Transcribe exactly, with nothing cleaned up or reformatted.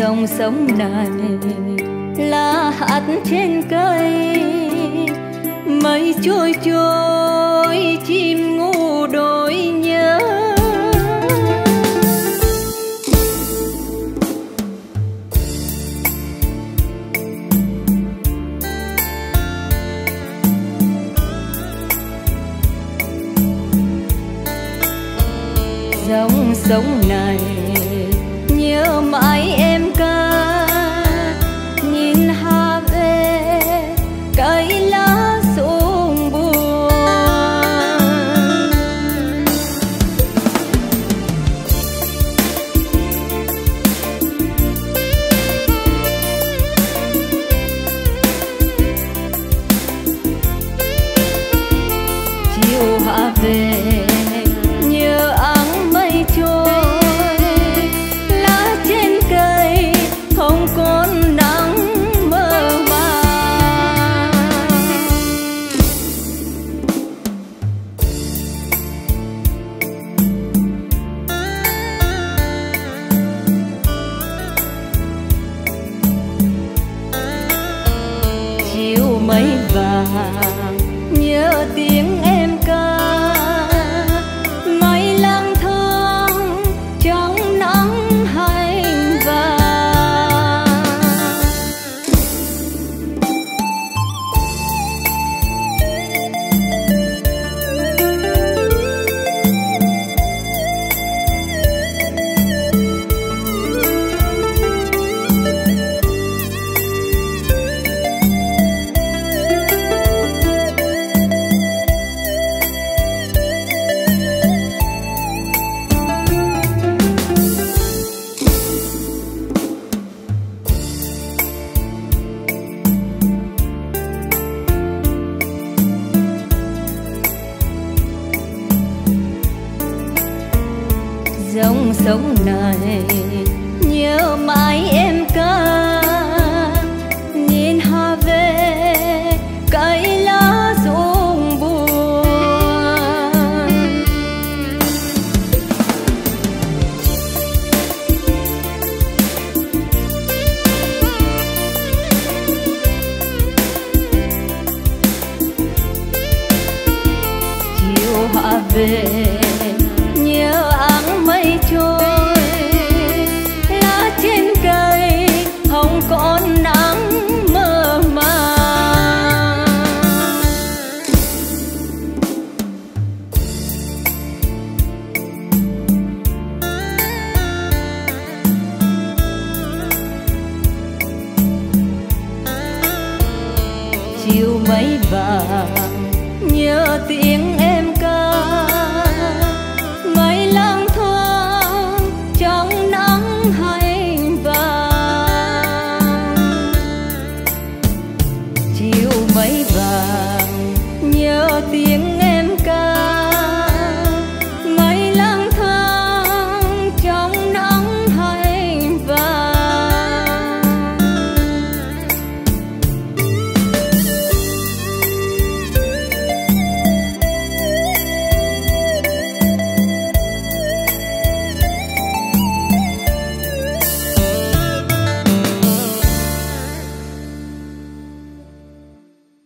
dòng sông này là hạt trên cây, mây trôi trôi chim ngu đôi nhớ. Dòng sông này nhớ mãi em ca, nhìn hà về cây lá rụng buồn. Chiều hạ về nhớ áng mây trôi, lá trên cây không còn nắng mơ màng. Chiều mây vàng nhớ tiếng em ca, mây lang thang trong nắng hành vàng. Dòng sông này nhớ mãi em ca, nhìn hà về cây lá rụng buồn. Chiều hạ về nhớ áng mây trôi, lá trên cây không còn nắng mơ màng. Chiều mây vàng nhớ tiếng